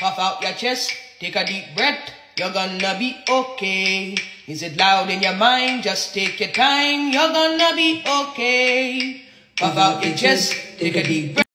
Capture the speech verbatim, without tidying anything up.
Puff out your chest, take a deep breath, you're gonna be okay. Is it loud in your mind? Just take your time, you're gonna be okay. Puff out your chest, take a deep breath.